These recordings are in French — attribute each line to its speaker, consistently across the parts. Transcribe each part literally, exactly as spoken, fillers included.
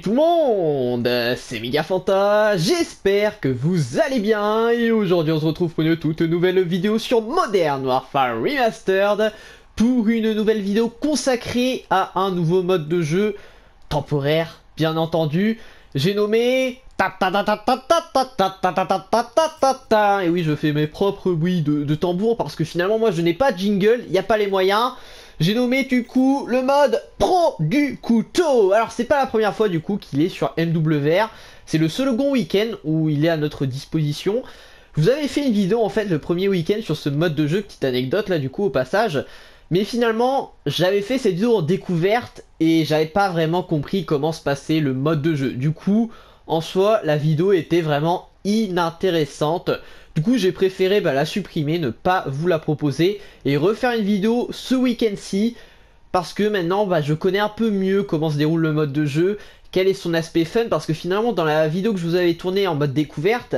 Speaker 1: tout le monde, c'est Megafanta, j'espère que vous allez bien et aujourd'hui on se retrouve pour une toute nouvelle vidéo sur Modern Warfare Remastered pour une nouvelle vidéo consacrée à un nouveau mode de jeu temporaire, bien entendu. J'ai nommé... Et oui, je fais mes propres bruits de, de tambour parce que finalement moi je n'ai pas de jingle, il n'y a pas les moyens. J'ai nommé du coup le mode pro du couteau. Alors c'est pas la première fois du coup qu'il est sur M W R. C'est le second week-end où il est à notre disposition. Je vous avais fait une vidéo en fait le premier week-end sur ce mode de jeu, petite anecdote là du coup au passage. Mais finalement j'avais fait cette vidéo en découverte et j'avais pas vraiment compris comment se passait le mode de jeu. Du coup en soi la vidéo était vraiment inintéressante. Du coup j'ai préféré bah, la supprimer, ne pas vous la proposer et refaire une vidéo ce week-end-ci parce que maintenant bah, je connais un peu mieux comment se déroule le mode de jeu, quel est son aspect fun, parce que finalement dans la vidéo que je vous avais tournée en mode découverte,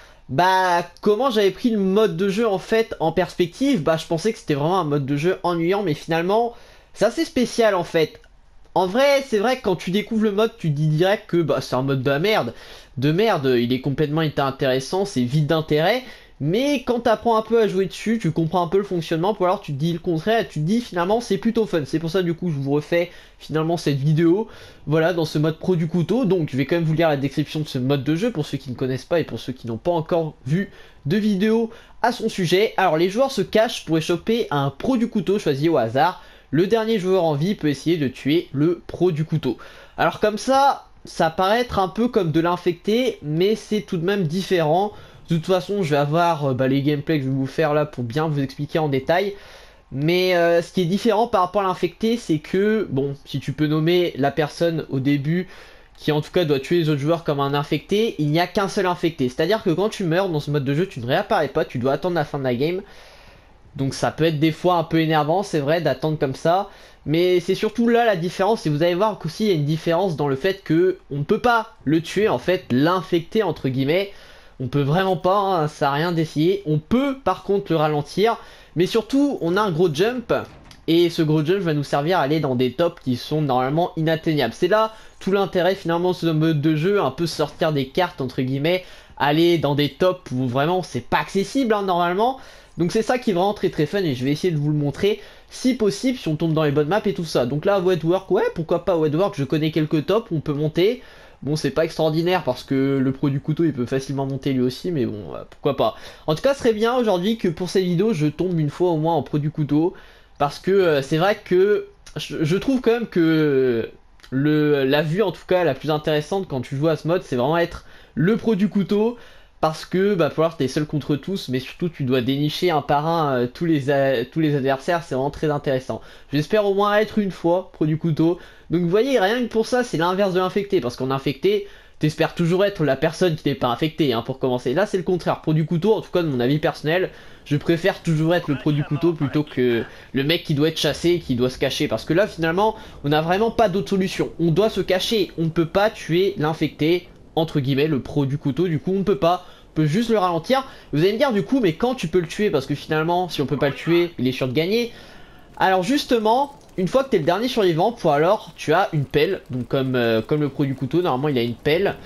Speaker 1: bah comment j'avais pris le mode de jeu en fait en perspective, bah je pensais que c'était vraiment un mode de jeu ennuyant, mais finalement c'est assez spécial en fait. En vrai, c'est vrai que quand tu découvres le mode, tu te dis direct que bah, c'est un mode de la merde. De merde, il est complètement intéressant, c'est vide d'intérêt. Mais quand tu apprends un peu à jouer dessus, tu comprends un peu le fonctionnement, ou alors tu te dis le contraire, et tu te dis finalement c'est plutôt fun. C'est pour ça du coup je vous refais finalement cette vidéo, voilà, dans ce mode pro du couteau. Donc je vais quand même vous lire la description de ce mode de jeu pour ceux qui ne connaissent pas et pour ceux qui n'ont pas encore vu de vidéo à son sujet. Alors les joueurs se cachent pour échapper à un pro du couteau choisi au hasard. Le dernier joueur en vie peut essayer de tuer le pro du couteau. Alors comme ça, ça paraît être un peu comme de l'infecté, mais c'est tout de même différent. De toute façon, je vais avoir euh, bah, les gameplays que je vais vous faire là pour bien vous expliquer en détail. Mais euh, ce qui est différent par rapport à l'infecté, c'est que, bon, si tu peux nommer la personne au début qui en tout cas doit tuer les autres joueurs comme un infecté, il n'y a qu'un seul infecté. C'est-à-dire que quand tu meurs dans ce mode de jeu, tu ne réapparais pas, tu dois attendre la fin de la game. Donc ça peut être des fois un peu énervant, c'est vrai, d'attendre comme ça. Mais c'est surtout là la différence, et vous allez voir qu'aussi il y a une différence dans le fait que on ne peut pas le tuer, en fait, l'infecter entre guillemets. On peut vraiment pas, hein, ça n'a rien d'essayer. On peut par contre le ralentir, mais surtout on a un gros jump, et ce gros jump va nous servir à aller dans des tops qui sont normalement inatteignables. C'est là tout l'intérêt finalement de ce mode de jeu, un peu sortir des cartes entre guillemets, aller dans des tops où vraiment c'est pas accessible hein, normalement. Donc c'est ça qui est vraiment très très fun et je vais essayer de vous le montrer si possible si on tombe dans les bonnes maps et tout ça. Donc là Wetwork, ouais pourquoi pas Wetwork, je connais quelques tops, on peut monter. Bon c'est pas extraordinaire parce que le pro du couteau il peut facilement monter lui aussi, mais bon euh, pourquoi pas. En tout cas ce serait bien aujourd'hui que pour cette vidéo je tombe une fois au moins en pro du couteau. Parce que euh, c'est vrai que je, je trouve quand même que le, la vue en tout cas la plus intéressante quand tu joues à ce mode c'est vraiment être le pro du couteau. Parce que bah pour voir t'es seul contre tous, mais surtout tu dois dénicher un par un euh, tous, les tous les adversaires, c'est vraiment très intéressant. J'espère au moins être une fois pro du couteau. Donc vous voyez, rien que pour ça c'est l'inverse de l'infecté, parce qu'en infecté t'espères toujours être la personne qui n'est pas infectée hein, pour commencer. Là c'est le contraire, pro du couteau, en tout cas de mon avis personnel, je préfère toujours être le pro du couteau plutôt que le mec qui doit être chassé et qui doit se cacher. Parce que là finalement on n'a vraiment pas d'autre solution, on doit se cacher, on ne peut pas tuer l'infecté, entre guillemets le pro du couteau, du coup on ne peut pas, on peut juste le ralentir. Vous allez me dire du coup mais quand tu peux le tuer, parce que finalement si on peut pas le tuer il est sûr de gagner. Alors justement une fois que tu es le dernier survivant, pour alors tu as une pelle, donc comme, euh, comme le pro du couteau normalement il a une pelle.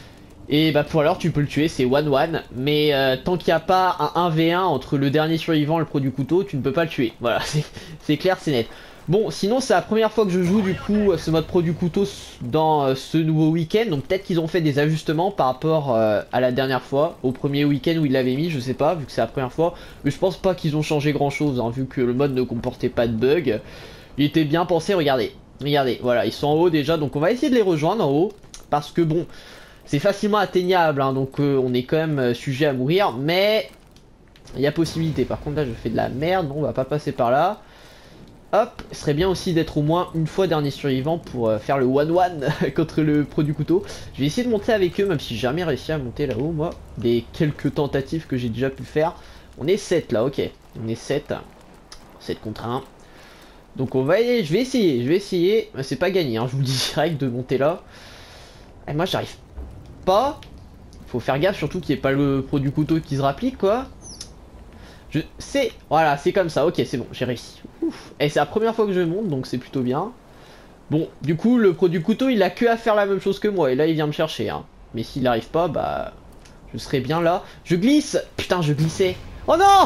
Speaker 1: Et bah pour alors tu peux le tuer, c'est one one, mais euh, tant qu'il n'y a pas un un v un entre le dernier survivant et le pro du couteau, tu ne peux pas le tuer. Voilà, c'est clair, c'est net. Bon, sinon c'est la première fois que je joue du coup ce mode pro du couteau dans euh, ce nouveau week-end, donc peut-être qu'ils ont fait des ajustements par rapport euh, à la dernière fois, au premier week-end où ils l'avaient mis, je sais pas, vu que c'est la première fois, mais je pense pas qu'ils ont changé grand-chose, hein, vu que le mode ne comportait pas de bugs. Il était bien pensé, regardez, regardez, voilà, ils sont en haut déjà, donc on va essayer de les rejoindre en haut, parce que bon, c'est facilement atteignable, hein, donc euh, on est quand même euh, sujet à mourir, mais il y a possibilité. Par contre là je fais de la merde, non on va pas passer par là. Hop, ce serait bien aussi d'être au moins une fois dernier survivant pour euh, faire le one one contre le pro du couteau. Je vais essayer de monter avec eux, même si j'ai jamais réussi à monter là-haut, moi. Des quelques tentatives que j'ai déjà pu faire. On est sept là, ok. On est sept. sept contre un. Donc on va y... je vais essayer, je vais essayer. C'est pas gagné, hein, je vous le dis direct de monter là. Et moi j'arrive pas. Faut faire gaffe surtout qu'il n'y ait pas le pro du couteau qui se rapplique quoi. Je sais, voilà, c'est comme ça, ok, c'est bon, j'ai réussi. Ouf. Et c'est la première fois que je monte, donc c'est plutôt bien. Bon, du coup, le pro du couteau, il a que à faire la même chose que moi. Et là, il vient me chercher. Hein. Mais s'il n'arrive pas, bah... Je serai bien là. Je glisse. Putain, je glissais. Oh non.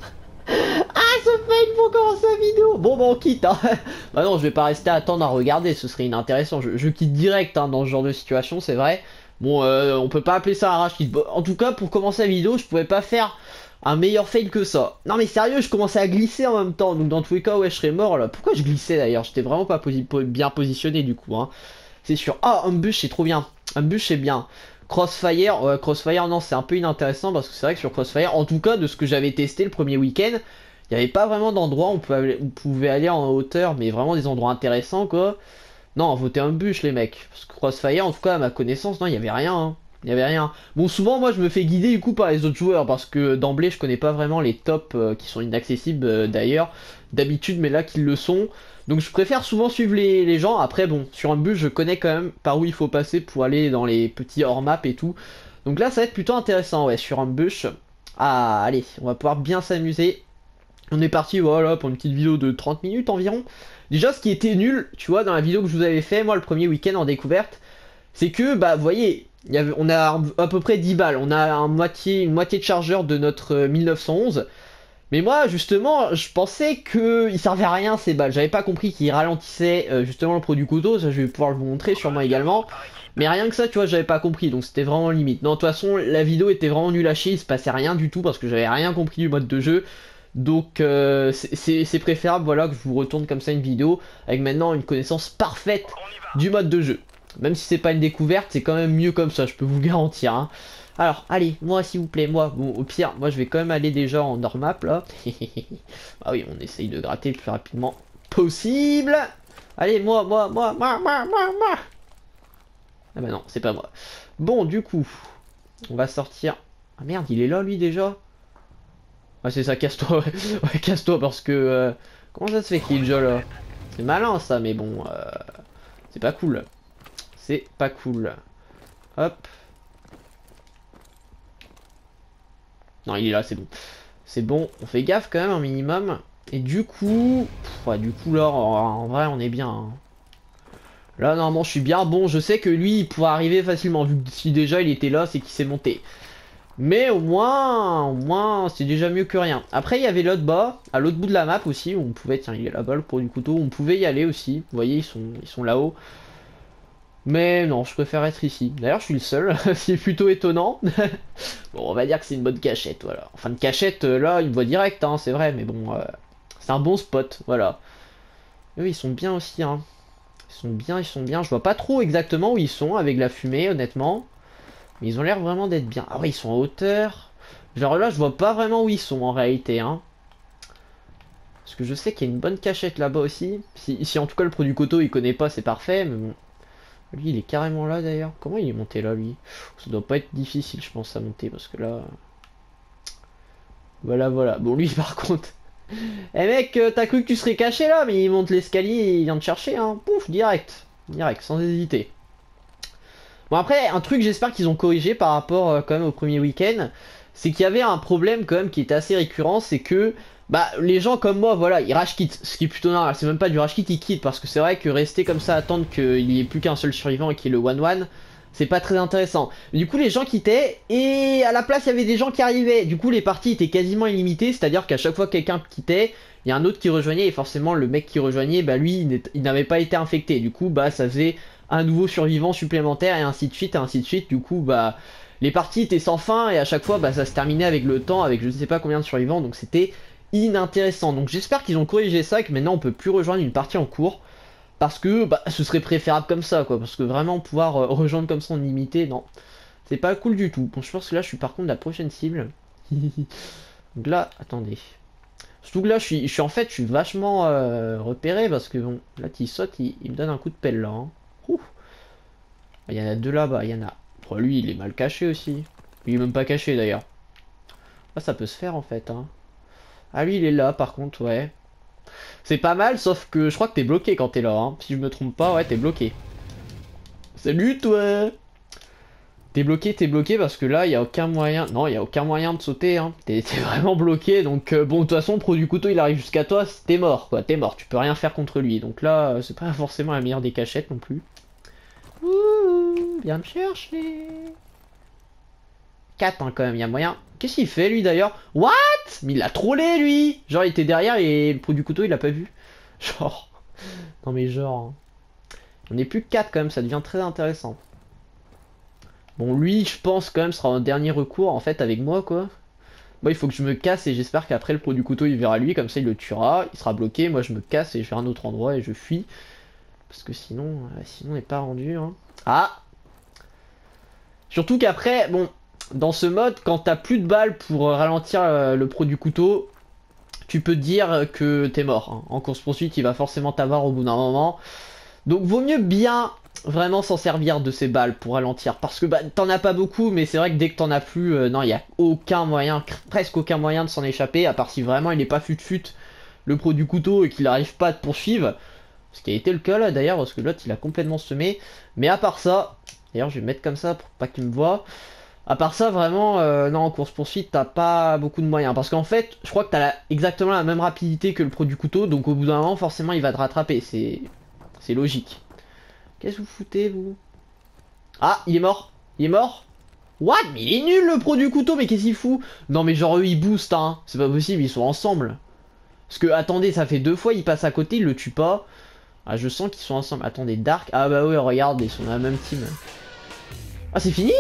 Speaker 1: Ah, ça fait une fois commencer la vidéo. Bon, bah, on quitte. Hein. Bah non, je vais pas rester à attendre à regarder. Ce serait inintéressant. Je, je quitte direct hein, dans ce genre de situation, c'est vrai. Bon, euh, on peut pas appeler ça un rage quit. En tout cas, pour commencer la vidéo, je pouvais pas faire un meilleur fail que ça. Non mais sérieux, je commençais à glisser en même temps. Donc dans tous les cas, ouais, je serais mort là. Pourquoi je glissais d'ailleurs? J'étais vraiment pas posi bien positionné du coup. Hein. C'est sûr. Ah, Ambush, c'est trop bien. Ambush, c'est bien. Crossfire, ouais, Crossfire, non, c'est un peu inintéressant parce que c'est vrai que sur Crossfire, en tout cas, de ce que j'avais testé le premier week-end, il n'y avait pas vraiment d'endroit où on pouvait, aller, on pouvait aller en hauteur, mais vraiment des endroits intéressants quoi. Non, votez Ambush les mecs. Parce que Crossfire, en tout cas, à ma connaissance, non, il n'y avait rien. Hein. Il y avait rien. Bon, souvent, moi, je me fais guider du coup par les autres joueurs parce que d'emblée, je connais pas vraiment les tops euh, qui sont inaccessibles euh, d'ailleurs, d'habitude, mais là qu'ils le sont. Donc, je préfère souvent suivre les, les gens. Après, bon, sur un bus, je connais quand même par où il faut passer pour aller dans les petits hors-map et tout. Donc là, ça va être plutôt intéressant, ouais, sur un bus. Ah, allez, on va pouvoir bien s'amuser. On est parti, voilà, pour une petite vidéo de trente minutes environ. Déjà, ce qui était nul, tu vois, dans la vidéo que je vous avais fait, moi, le premier week-end en découverte, c'est que, bah, vous voyez, y avait, on a à peu près dix balles. On a un moitié, une moitié de chargeur de notre euh, mille neuf cent onze. Mais moi, justement, je pensais qu'ils servaient à rien, ces balles. J'avais pas compris qu'ils ralentissaient, euh, justement, le produit couteau. Ça, je vais pouvoir vous montrer sûrement également. Mais rien que ça, tu vois, j'avais pas compris. Donc, c'était vraiment limite. Non, de toute façon, la vidéo était vraiment nulle à chier. Il se passait rien du tout parce que j'avais rien compris du mode de jeu. Donc euh, c'est préférable voilà, que je vous retourne comme ça une vidéo avec maintenant une connaissance parfaite du mode de jeu. Même si c'est pas une découverte, c'est quand même mieux comme ça, je peux vous garantir. Hein. Alors, allez, moi s'il vous plaît, moi, bon, au pire, moi je vais quand même aller déjà en hors-map là. Ah oui, on essaye de gratter le plus rapidement possible. Allez, moi, moi, moi, moi, moi, moi, moi. Ah bah non, c'est pas moi. Bon, du coup, on va sortir. Ah merde, il est là lui déjà. Ah c'est ça, casse-toi, ouais, casse-toi parce que... Euh, comment ça se fait qu'il est déjà là? C'est malin ça, mais bon, euh, c'est pas cool. C'est pas cool. Hop. Non, il est là, c'est bon. C'est bon, on fait gaffe quand même un minimum. Et du coup... Pff, ouais, du coup là, en, en vrai, on est bien. Hein. Là, normalement, je suis bien bon. Je sais que lui, il pourra arriver facilement. Vu que si déjà il était là, c'est qu'il s'est monté. Mais au moins, au moins, c'est déjà mieux que rien. Après, il y avait l'autre bas, à l'autre bout de la map aussi, où on pouvait, tiens, il est là-bas le pour du couteau, on pouvait y aller aussi. Vous voyez, ils sont, ils sont là-haut. Mais non, je préfère être ici. D'ailleurs, je suis le seul, c'est plutôt étonnant. Bon, on va dire que c'est une bonne cachette, voilà. Enfin, une cachette, là, il me voit direct, hein, c'est vrai, mais bon, euh, c'est un bon spot, voilà. Eux, ils sont bien aussi, hein. Ils sont bien, ils sont bien. Je vois pas trop exactement où ils sont avec la fumée, honnêtement. Mais ils ont l'air vraiment d'être bien. Ah ouais, ils sont en hauteur. Genre là, je vois pas vraiment où ils sont en réalité. Hein. Parce que je sais qu'il y a une bonne cachette là-bas aussi. Si, si en tout cas le produit coteau il connaît pas, c'est parfait. Mais bon. Lui, il est carrément là d'ailleurs. Comment il est monté là, lui? Ça doit pas être difficile, je pense, à monter. Parce que là... Voilà, voilà. Bon, lui, par contre... Eh mec, t'as cru que tu serais caché là? Mais il monte l'escalier et il vient te chercher. Hein. Pouf, direct. Direct, sans hésiter. Bon après, un truc j'espère qu'ils ont corrigé par rapport euh, quand même au premier week-end, c'est qu'il y avait un problème quand même qui était assez récurrent, c'est que bah les gens comme moi, voilà, ils rage quittent, ce qui est plutôt normal, c'est même pas du rage quit, ils quittent, parce que c'est vrai que rester comme ça, attendre qu'il n'y ait plus qu'un seul survivant et qu'il y ait le one one, c'est pas très intéressant. Du coup les gens quittaient, et à la place il y avait des gens qui arrivaient, du coup les parties étaient quasiment illimitées, c'est-à-dire qu'à chaque fois que quelqu'un quittait, il y a un autre qui rejoignait, et forcément le mec qui rejoignait, bah lui, il n'avait pas été infecté, du coup bah ça faisait... un nouveau survivant supplémentaire et ainsi de suite et ainsi de suite. Du coup bah les parties étaient sans fin et à chaque fois bah ça se terminait avec le temps, avec je ne sais pas combien de survivants, donc c'était inintéressant. Donc j'espère qu'ils ont corrigé ça et que maintenant on peut plus rejoindre une partie en cours, parce que bah ce serait préférable comme ça quoi, parce que vraiment pouvoir euh, rejoindre comme ça en limité, non, c'est pas cool du tout. Bon, je pense que là je suis par contre la prochaine cible. Donc là attendez, surtout que là je suis, je suis en fait je suis vachement euh, repéré, parce que bon là qui saute il, il me donne un coup de pelle là hein. Ouh. Il y en a deux là-bas, il y en a. Oh, lui, il est mal caché aussi. Il est même pas caché d'ailleurs. Ah, ça peut se faire en fait. Hein. Ah, lui, il est là par contre, ouais. C'est pas mal, sauf que je crois que t'es bloqué quand t'es là. Hein. Si je me trompe pas, ouais, t'es bloqué. Salut toi. T'es bloqué, t'es bloqué parce que là, il y a aucun moyen... Non, il y a aucun moyen de sauter, hein. T'es vraiment bloqué, donc euh, bon, de toute façon, le pro du couteau, il arrive jusqu'à toi, t'es mort, quoi. T'es mort, tu peux rien faire contre lui. Donc là, euh, c'est pas forcément la meilleure des cachettes non plus. Ouh, viens me chercher. quatre, hein, quand même, il y a moyen. Qu'est-ce qu'il fait, lui, d'ailleurs? What? Mais il l'a trollé, lui. Genre, il était derrière et le pro du couteau, il l'a pas vu. Genre... Non mais genre... On est plus que quatre, quand même, ça devient très intéressant. Bon, lui, je pense quand même sera un dernier recours en fait avec moi quoi. Moi, il faut que je me casse et j'espère qu'après le pro du couteau il verra lui, comme ça il le tuera, il sera bloqué. Moi, je me casse et je vais à un autre endroit et je fuis. Parce que sinon, euh, sinon on n'est pas rendu. Hein. Ah! Surtout qu'après, bon, dans ce mode, quand t'as plus de balles pour euh, ralentir euh, le pro du couteau, tu peux te dire que t'es mort. Hein. En course poursuite, il va forcément t'avoir au bout d'un moment. Donc, vaut mieux bien. Vraiment s'en servir de ces balles pour ralentir. Parce que bah, t'en as pas beaucoup, mais c'est vrai que dès que t'en as plus, euh, non, il n'y a aucun moyen, presque aucun moyen de s'en échapper, à part si vraiment il n'est pas fut-fut le pro du couteau et qu'il n'arrive pas à te poursuivre. Ce qui a été le cas là d'ailleurs, parce que l'autre il a complètement semé. Mais à part ça, d'ailleurs je vais me mettre comme ça pour pas qu'il me voie. À part ça, vraiment, euh, non, en course-poursuite, t'as pas beaucoup de moyens. Parce qu'en fait, je crois que t'as la, exactement la même rapidité que le pro du couteau, donc au bout d'un moment, forcément, il va te rattraper. C'est c'est logique. Qu'est-ce que vous foutez, vous? Ah, il est mort. Il est mort. What? Mais il est nul, le pro du couteau, mais qu'est-ce qu'il fout? Non, mais genre, eux, ils boostent, hein. C'est pas possible, ils sont ensemble. Parce que, attendez, ça fait deux fois, ils passent à côté, ils le tuent pas. Ah, je sens qu'ils sont ensemble. Attendez, Dark. Ah, bah ouais, regarde, ils sont dans la même team. Ah, c'est fini?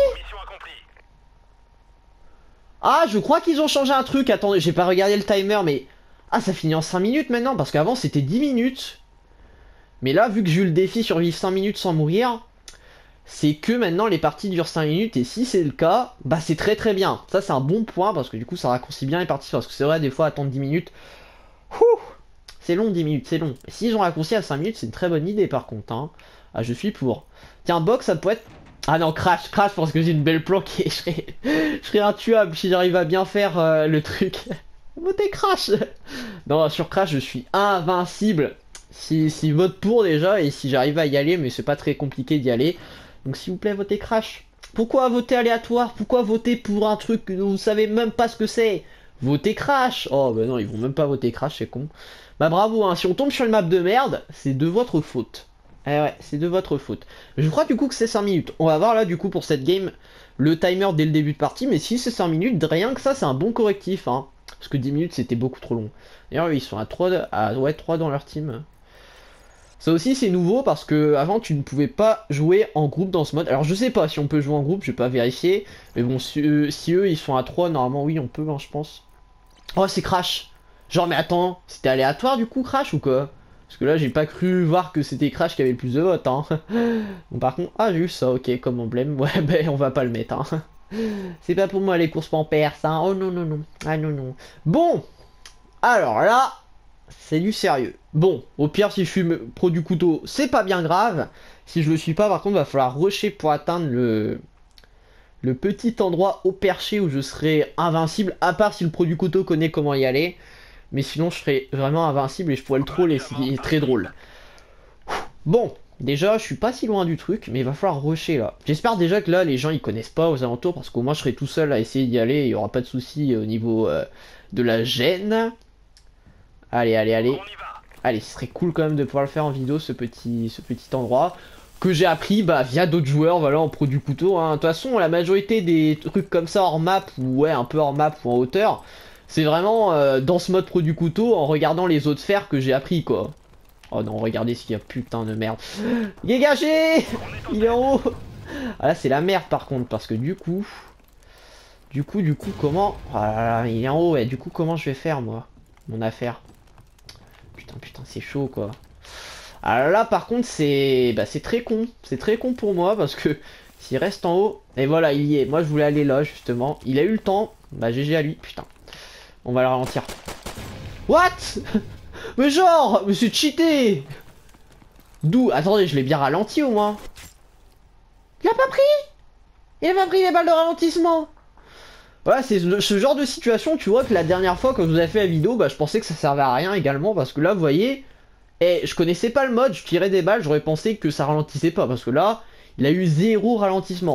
Speaker 1: Ah, je crois qu'ils ont changé un truc. Attendez, j'ai pas regardé le timer, mais... Ah, ça finit en cinq minutes maintenant, parce qu'avant, c'était dix minutes. Mais là, vu que j'ai eu le défi survivre cinq minutes sans mourir, c'est que maintenant les parties durent cinq minutes, et si c'est le cas, bah c'est très très bien. Ça c'est un bon point, parce que du coup ça raccourcit bien les parties, parce que c'est vrai, des fois attendre dix minutes, c'est long dix minutes, c'est long. Et s'ils ont raccourci à cinq minutes, c'est une très bonne idée par contre. Hein. Ah, je suis pour. Tiens, box, ça peut être... Ah non, crash, crash, parce que j'ai une belle planque et je serais, je serais intuable si j'arrive à bien faire euh, le truc. Votez crash. Non, sur crash, je suis invincible. Si, si vote pour déjà, et si j'arrive à y aller, mais c'est pas très compliqué d'y aller. Donc s'il vous plaît, votez crash. Pourquoi voter aléatoire? Pourquoi voter pour un truc que vous savez même pas ce que c'est? Votez crash. Oh bah non, ils vont même pas voter crash, c'est con. Bah bravo, hein. Si on tombe sur une map de merde, c'est de votre faute. Eh ouais, c'est de votre faute. Je crois du coup que c'est cinq minutes. On va voir là du coup pour cette game le timer dès le début de partie, mais si c'est cinq minutes, rien que ça, c'est un bon correctif. Hein. Parce que dix minutes, c'était beaucoup trop long. D'ailleurs, ils sont à trois, à, ouais, trois dans leur team. Ça aussi c'est nouveau parce que avant tu ne pouvais pas jouer en groupe dans ce mode. Alors je sais pas si on peut jouer en groupe, je vais pas vérifier. Mais bon, si eux, si eux ils sont à trois, normalement oui on peut, hein, je pense. Oh c'est crash. Genre mais attends, c'était aléatoire du coup crash ou quoi? Parce que là j'ai pas cru voir que c'était crash qui avait le plus de votes. Hein. Bon, par contre, ah j'ai eu ça, ok, comme emblème. Ouais ben on va pas le mettre. Hein. C'est pas pour moi les courses pampers, hein. Oh non non non. Ah non non. Bon. Alors là... C'est du sérieux. Bon, au pire, si je suis pro du couteau, c'est pas bien grave. Si je le suis pas, par contre, va falloir rusher pour atteindre le... le petit endroit au perché où je serai invincible. À part si le pro du couteau connaît comment y aller. Mais sinon, je serai vraiment invincible et je pourrais le troller. C'est très drôle. Bon, déjà, je suis pas si loin du truc, mais il va falloir rusher là. J'espère déjà que là, les gens ils connaissent pas aux alentours. Parce qu'au moins, je serai tout seul à essayer d'y aller. Il y aura pas de soucis au niveau euh, de la gêne. Allez, allez, allez. Allez, ce serait cool quand même de pouvoir le faire en vidéo, ce petit, ce petit endroit. Que j'ai appris bah, via d'autres joueurs, voilà, en pro du couteau. Hein. De toute façon, la majorité des trucs comme ça hors map, ou ouais, un peu hors map ou en hauteur, c'est vraiment euh, dans ce mode pro du couteau, en regardant les autres faire que j'ai appris, quoi. Oh non, regardez s'il y a putain de merde. Dégagez! Il est en haut! Ah là, c'est la merde par contre, parce que du coup... Du coup, du coup, comment... Oh là là, il est en haut, et du coup, comment je vais faire, moi? Mon affaire. Putain, putain, c'est chaud quoi. Alors là, par contre, c'est bah, c'est très con. C'est très con pour moi parce que s'il reste en haut, et voilà, il y est. Moi, je voulais aller là justement. Il a eu le temps. Bah, G G à lui. Putain. On va le ralentir. What? Mais genre, mais c'est cheaté. D'où? Attendez, je l'ai bien ralenti au moins. Il a pas pris? Il a pas pris les balles de ralentissement. Voilà, c'est ce genre de situation, tu vois, que la dernière fois quand je vous ai fait la vidéo, bah je pensais que ça servait à rien également, parce que là, vous voyez, eh, je connaissais pas le mode, je tirais des balles, j'aurais pensé que ça ralentissait pas, parce que là, il a eu zéro ralentissement.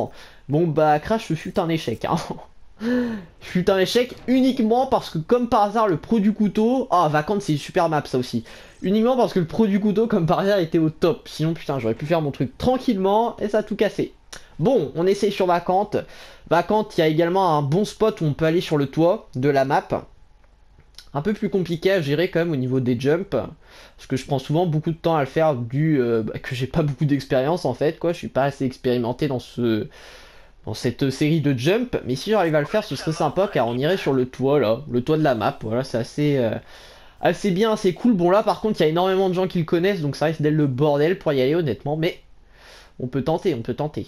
Speaker 1: Bon bah Crash ce fut un échec hein. Fut un échec uniquement parce que comme par hasard le pro du couteau... Ah Vacante c'est une super map ça aussi. Uniquement parce que le pro du couteau comme par hasard était au top. Sinon putain j'aurais pu faire mon truc tranquillement et ça a tout cassé. Bon on essaye sur Vacante. Vacante il y a également un bon spot où on peut aller sur le toit de la map. Un peu plus compliqué à gérer quand même au niveau des jumps. Parce que je prends souvent beaucoup de temps à le faire du euh, bah, que j'ai pas beaucoup d'expérience en fait quoi. Je suis pas assez expérimenté dans ce... dans cette série de jump, mais si j'arrive à le faire ce serait sympa car on irait sur le toit là, le toit de la map, voilà c'est assez, euh, assez bien, assez cool. Bon là par contre il y a énormément de gens qui le connaissent donc ça risque d'être le bordel pour y aller honnêtement, mais on peut tenter, on peut tenter.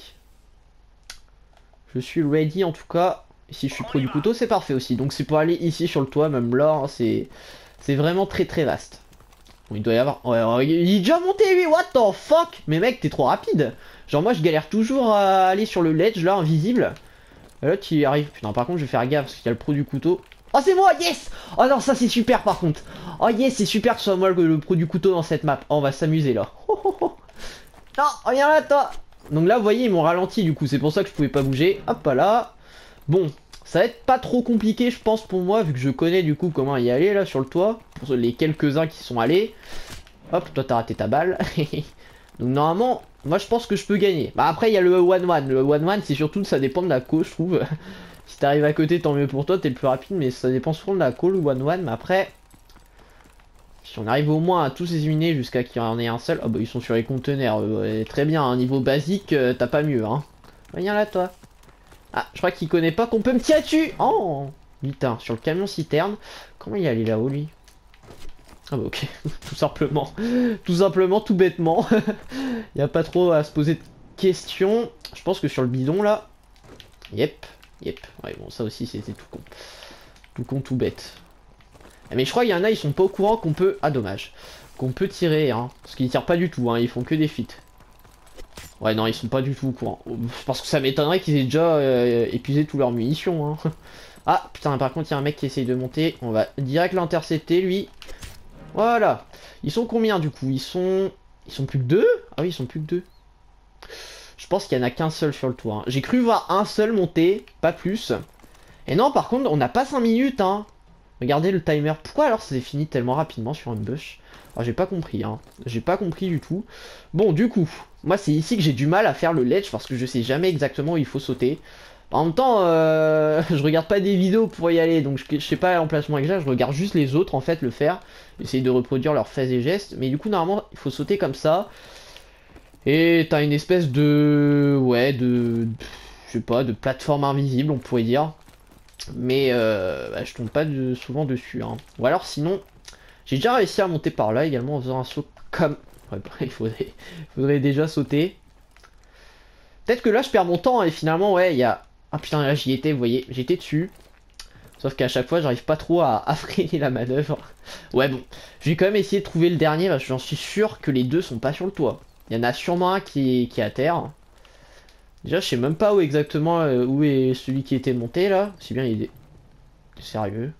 Speaker 1: Je suis ready en tout cas, si je suis pro du couteau c'est parfait aussi, donc c'est pour aller ici sur le toit, même là hein, c'est vraiment très très vaste. Bon, il doit y avoir, ouais, ouais, il est déjà monté lui, what the fuck, mais mec t'es trop rapide. Genre moi je galère toujours à aller sur le ledge là invisible. Et là tu y arrives. Putain par contre je vais faire gaffe parce qu'il y a le pro du couteau. Oh c'est moi, yes. Oh non ça c'est super par contre. Oh yes c'est super que ce soit moi le, le pro du couteau dans cette map. Oh on va s'amuser là. Oh, oh, oh. Non reviens là toi. Donc là vous voyez ils m'ont ralenti du coup. C'est pour ça que je pouvais pas bouger. Hop là. Bon ça va être pas trop compliqué je pense pour moi vu que je connais du coup comment y aller là sur le toit. Pour les quelques-uns qui sont allés. Hop toi t'as raté ta balle. Donc normalement moi je pense que je peux gagner. Bah après il y a le one one. Le one one c'est surtout ça dépend de la cause je trouve. Si t'arrives à côté tant mieux pour toi, t'es le plus rapide, mais ça dépend souvent de la call ou one one. Mais après, si on arrive au moins à tous éliminer jusqu'à qu'il y en ait un seul. Ah oh bah ils sont sur les conteneurs. Euh, très bien, hein, niveau basique, euh, t'as pas mieux hein. Viens là toi. Ah je crois qu'il connaît pas qu'on peut me tirer dessus. Oh putain, sur le camion citerne. Comment il est allé là-haut lui? Ah bah ok, tout simplement, tout simplement, tout bêtement. Il n'y a pas trop à se poser de questions. Je pense que sur le bidon là, yep, yep. Ouais bon ça aussi c'était tout con, tout con, tout bête. Mais je crois qu'il y en a ils sont pas au courant qu'on peut, ah dommage, qu'on peut tirer hein, parce qu'ils tirent pas du tout hein, ils font que des feats. Ouais non ils sont pas du tout au courant, parce que ça m'étonnerait qu'ils aient déjà euh, épuisé toutes leurs munitions hein. Ah putain par contre il y a un mec qui essaye de monter, on va direct l'intercepter lui. Voilà. Ils sont combien du coup? Ils sont... Ils sont plus que deux? Ah oui, ils sont plus que deux. Je pense qu'il y en a qu'un seul sur le toit. Hein. J'ai cru voir un seul monter, pas plus. Et non, par contre, on n'a pas cinq minutes. Hein. Regardez le timer. Pourquoi alors ça s'est fini tellement rapidement sur une bush? Alors j'ai pas compris. Hein. J'ai pas compris du tout. Bon, du coup, moi c'est ici que j'ai du mal à faire le ledge parce que je sais jamais exactement où il faut sauter. En même temps, euh, je regarde pas des vidéos pour y aller, donc je, je sais pas l'emplacement exact, je regarde juste les autres en fait le faire, essayer de reproduire leurs faits et gestes, mais du coup normalement il faut sauter comme ça, et t'as une espèce de, ouais, de, je sais pas, de plateforme invisible on pourrait dire, mais euh, bah, je tombe pas de, souvent dessus, hein. Ou alors sinon, j'ai déjà réussi à monter par là également en faisant un saut comme, ouais, bah, il faudrait, il faudrait déjà sauter. Peut-être que là je perds mon temps et finalement ouais il y a... Ah putain là j'y étais vous voyez, j'étais dessus. Sauf qu'à chaque fois j'arrive pas trop à, à freiner la manœuvre. Ouais bon, je vais quand même essayer de trouver le dernier parce que j'en suis sûr que les deux sont pas sur le toit. Il y en a sûrement un qui est, qui est à terre. Déjà je sais même pas où exactement euh, où est celui qui était monté là. Si bien il est... T'es sérieux?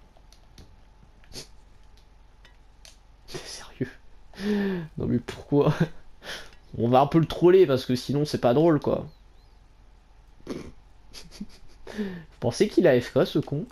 Speaker 1: T'es sérieux? Non mais pourquoi? On va un peu le troller parce que sinon c'est pas drôle quoi. Vous pensez qu'il a F K ce con?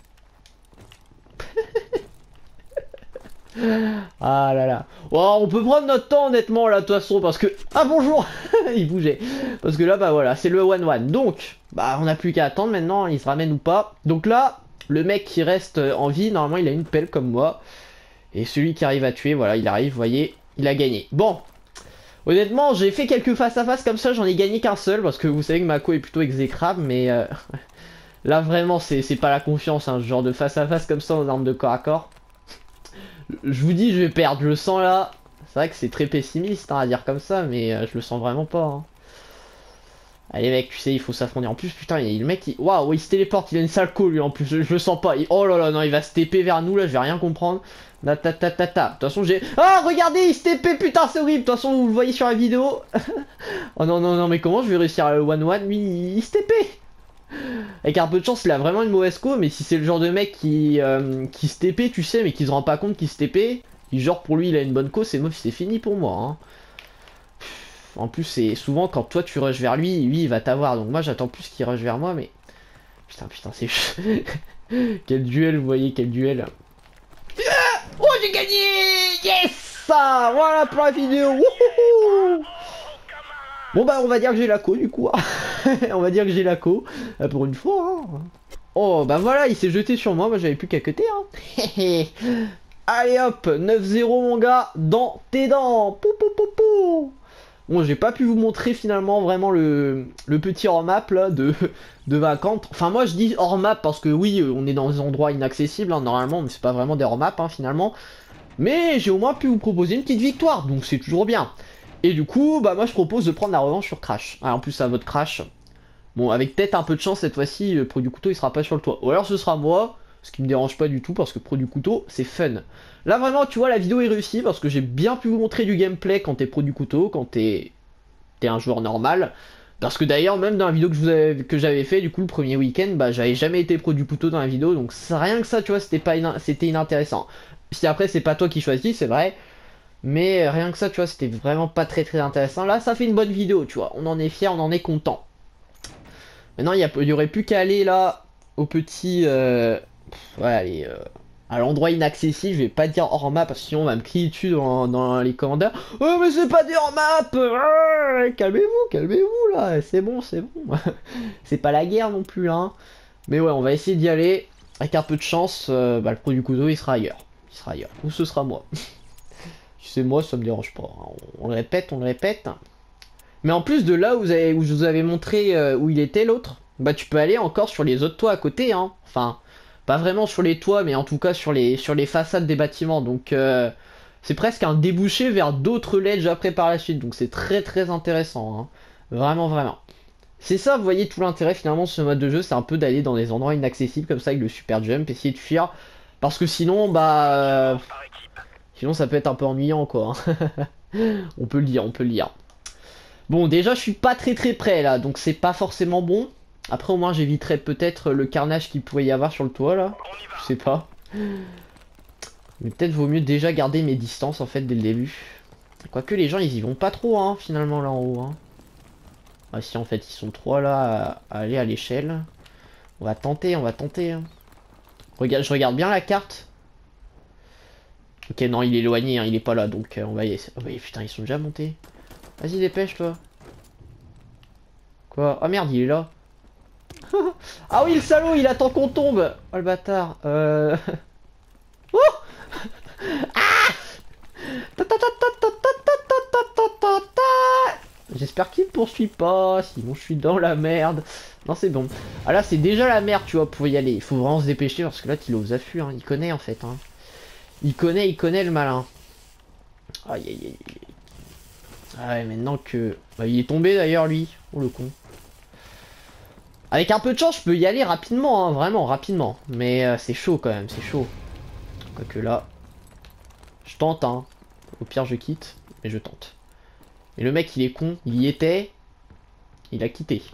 Speaker 1: Ah là là. Oh, on peut prendre notre temps honnêtement là de toute façon parce que... Ah bonjour. Il bougeait. Parce que là bah voilà c'est le one one. Donc bah on n'a plus qu'à attendre maintenant il se ramène ou pas. Donc là le mec qui reste en vie normalement il a une pelle comme moi. Et celui qui arrive à tuer voilà il arrive vous voyez il a gagné. Bon. Honnêtement j'ai fait quelques face à face comme ça j'en ai gagné qu'un seul parce que vous savez que Mako est plutôt exécrable mais... Euh... Là vraiment c'est pas la confiance hein, ce genre de face à face comme ça en armes de corps à corps. Je vous dis je vais perdre, je le sens là. C'est vrai que c'est très pessimiste hein, à dire comme ça mais euh, je le sens vraiment pas hein. Allez mec tu sais il faut s'affronter. En plus putain il y a le mec qui... Waouh il se téléporte, il a une sale co lui en plus, je, je le sens pas. Il... Oh là là non il va se T P vers nous là je vais rien comprendre. Ta ta ta ta ta. De toute façon j'ai... Ah regardez il se T P putain c'est horrible. De toute façon vous le voyez sur la vidéo. Oh non non non mais comment je vais réussir à le one one lui il se T P. Avec un peu de chance il a vraiment une mauvaise co mais si c'est le genre de mec qui, euh, qui se T P tu sais mais qui se rend pas compte qu'il se T P, genre pour lui il a une bonne co c'est mof c'est fini pour moi hein. En plus, c'est souvent quand toi tu rushes vers lui, lui il va t'avoir. Donc moi j'attends plus qu'il rush vers moi, mais... Putain, putain, c'est... Quel duel, vous voyez, quel duel. Oh, j'ai gagné. Yes. Voilà pour la vidéo. Wouhou. Bon bah on va dire que j'ai la co du coup. On va dire que j'ai la co. Pour une fois. Hein. Oh bah voilà, il s'est jeté sur moi, moi j'avais plus qu'à cutter. Hein. Allez hop, neuf zéro mon gars, dans tes dents. Pou, pou, pou, pou. Bon, j'ai pas pu vous montrer finalement vraiment le, le petit hors-map là de, de vacances. Enfin, moi je dis hors-map parce que oui, on est dans des endroits inaccessibles hein, normalement, mais c'est pas vraiment des hors-map hein, finalement. Mais j'ai au moins pu vous proposer une petite victoire, donc c'est toujours bien. Et du coup, bah moi je propose de prendre la revanche sur Crash. Ah, en plus, à votre Crash. Bon, avec peut-être un peu de chance cette fois-ci, le pro du couteau il sera pas sur le toit. Ou alors ce sera moi. Ce qui me dérange pas du tout parce que pro du couteau c'est fun. Là vraiment tu vois la vidéo est réussie parce que j'ai bien pu vous montrer du gameplay quand t'es pro du couteau, quand t'es es un joueur normal. Parce que d'ailleurs même dans la vidéo que je vous avais, que j'avais fait du coup le premier week-end, bah j'avais jamais été pro du couteau dans la vidéo. Donc rien que ça tu vois c'était pas in c'était inintéressant. Si après c'est pas toi qui choisis c'est vrai. Mais rien que ça tu vois c'était vraiment pas très très intéressant. Là ça fait une bonne vidéo tu vois. On en est fier, on en est content. Maintenant il y, a, il y aurait plus qu'à aller là au petit... Euh... Ouais, allez, euh, à l'endroit inaccessible, je vais pas dire hors map parce que sinon on va me crier dessus dans, dans les commentaires. Oh mais c'est pas des hors map ah, calmez-vous, calmez-vous là, c'est bon, c'est bon. C'est pas la guerre non plus hein. Mais ouais, on va essayer d'y aller. Avec un peu de chance, euh, bah, le pro du couteau il sera ailleurs. Il sera ailleurs. Ou ce sera moi. Si c'est moi, ça me dérange pas. Hein. On, on le répète, on le répète. Mais en plus de là où, vous avez, où je vous avais montré euh, où il était l'autre, bah tu peux aller encore sur les autres toits à côté hein. Enfin... Pas vraiment sur les toits, mais en tout cas sur les, sur les façades des bâtiments. Donc euh, c'est presque un débouché vers d'autres ledges après par la suite. Donc c'est très très intéressant. Hein. Vraiment, vraiment. C'est ça, vous voyez tout l'intérêt finalement de ce mode de jeu. C'est un peu d'aller dans des endroits inaccessibles comme ça avec le super jump. Essayer de fuir. Parce que sinon, bah... Euh, sinon ça peut être un peu ennuyant quoi. On peut le dire, on peut le dire. Bon, déjà je suis pas très très près là. Donc c'est pas forcément bon. Après au moins j'éviterai peut-être le carnage qu'il pourrait y avoir sur le toit là. Je sais pas. Mais peut-être vaut mieux déjà garder mes distances en fait dès le début. Quoique les gens ils y vont pas trop hein finalement là en haut. Hein. Ah si en fait ils sont trois là à, à aller à l'échelle. On va tenter, on va tenter. Hein. Regarde, je regarde bien la carte. Ok non il est éloigné, hein, il est pas là donc euh, on va y essayer. Oh, mais putain ils sont déjà montés. Vas-y dépêche toi. Quoi? Oh merde il est là. Ah oui le salaud il attend qu'on tombe. Oh le bâtard. Euh... Oh ah J'espère qu'il me poursuit pas, sinon je suis dans la merde. Non c'est bon. Ah là c'est déjà la merde tu vois pour y aller. Il faut vraiment se dépêcher parce que là il est aux affûts. Hein. Il connaît en fait. Hein. Il connaît, il connaît le malin. Aïe aïe aïe. Ah ouais maintenant que... Bah, il est tombé d'ailleurs lui. Oh le con. Avec un peu de chance, je peux y aller rapidement, hein, vraiment rapidement. Mais euh, c'est chaud quand même, c'est chaud. Quoique là, je tente, hein. Au pire, je quitte, mais je tente. Et le mec, il est con, il y était, il a quitté.